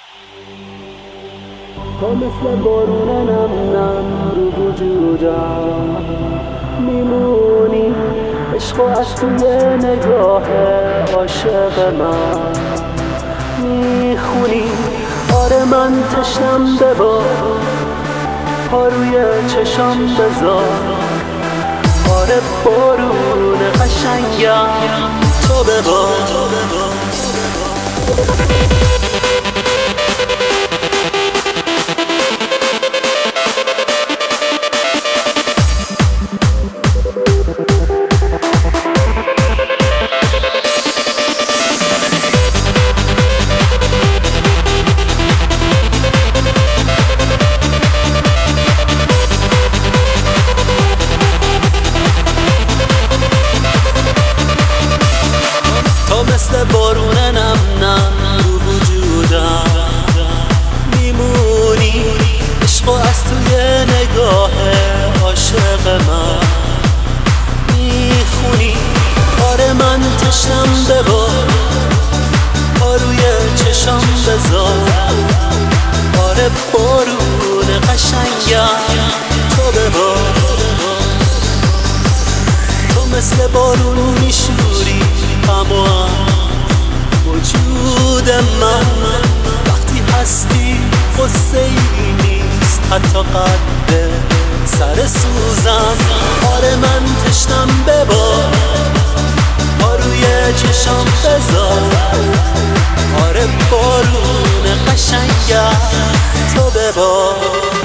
تا مثل بارون نم نم رو وجودم میمونی، عشقو از توی نگاه عاشق من میخونی. آره من تشنم ببار، پا روی چشم بذار. آره بارون قشنگم تو ببار. مثل بارون نم نم رو وجودم میمونی، عشقو از توی نگاه عاشق من میخونی. آره من تشنم ببار، پا روی چشم بذار. آره بارون قشنگم تو ببار. تو مثل بارون میشوری تمام وجود من، وقتی هستی غصه ای نیست حتی قد سر سوزن. آره من تشنم ببار، پا روی چشم بذار. آره بارون قشنگم تو ببار.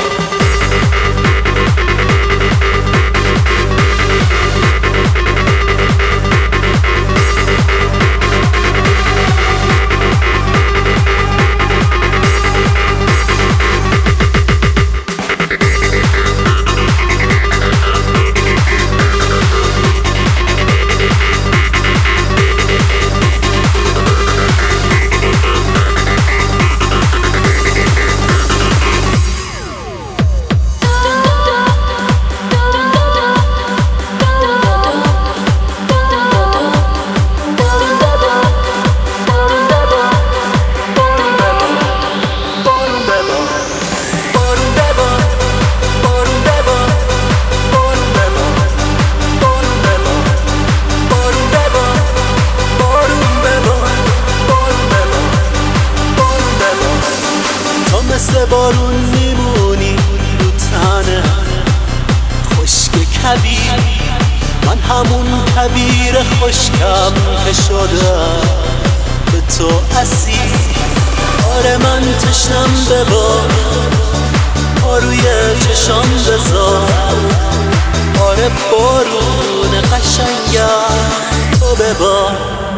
مثل بارون میمونی رو تنه خشک کویر، من همون کویر خشکم که شده به تو اسیر. آره من تشنم ببار، پا روی چشم بذار. آره بارون قشنگم تو ببار.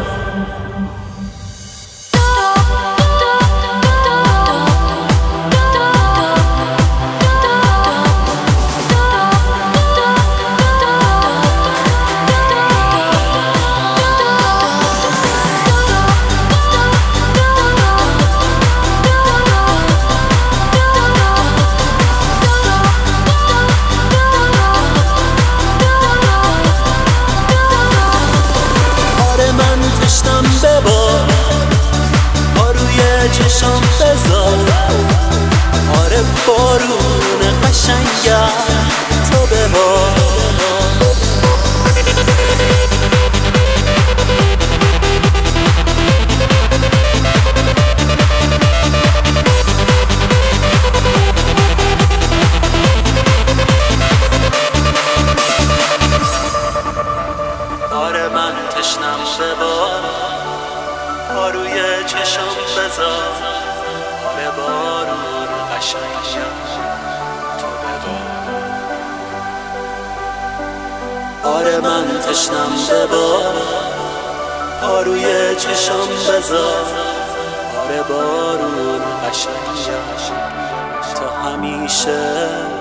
تشنم ببار، پا روی چشم بذار. آره بارون قشنگم تو ببار. آره من تشنم ببار، پا روی چشم بذار. آره بارون قشنگم تو ببار. آره من تشنم ببار، پا روی چشم بذار. آره بارون قشنگم تا همیشه.